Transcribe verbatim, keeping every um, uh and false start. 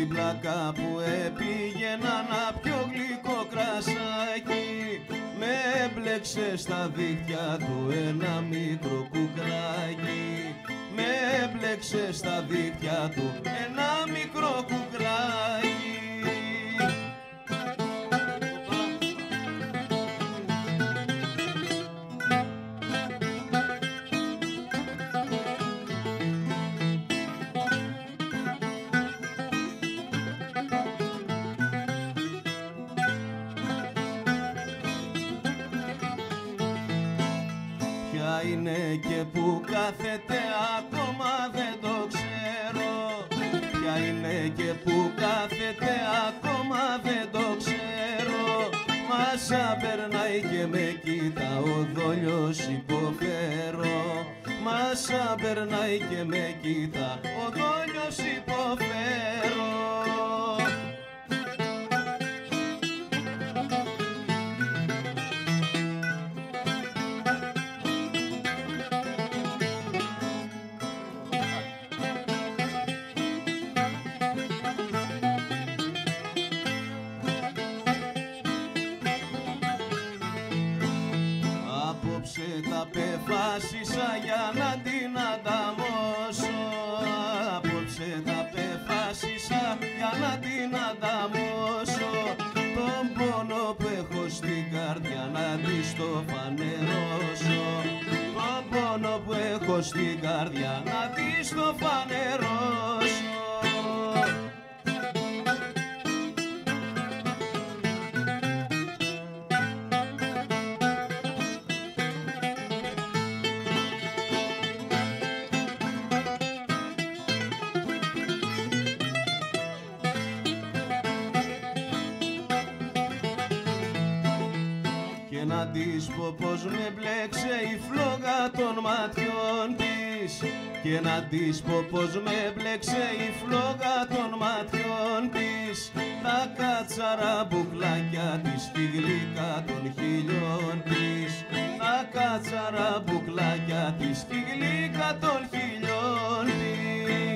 στην πλάκα που έπηγαινα να πιω γλυκό κρασάκι, με έμπλεξε στα δίχτυα του ένα μικρό κουκράκι, με έμπλεξε στα δίχτυα του ένα μικρό κουκράκι. Ποια είναι και που κάθεται ακόμα δεν το ξέρω, ποια είναι και που κάθεται ακόμα δεν το ξέρω, μάσα περνάει και με κοίτα ο δόλιος υποφέρω, μάσα περνάει και με κοίτα ο δόλιος υποφέρω. Απόψε τα πεφάσισα για να την ανταμώσω, απόψε τα πεφάσισα για να την ανταμώσω, τον πόνο που έχω στην καρδιά να της το φανερώσω, τον πόνο που έχω στην καρδιά να της το φανερώσω. Και να της πω πως με μπλέξε η φλόγα των ματιών της, και να της πω πως με μπλέξε η φλόγα των ματιών της, τα κατσαραμπουκλάκια της, τη γλύκα των χιλιών της, τα κατσαραμπουκλάκια της, τη γλύκα των χιλιών της.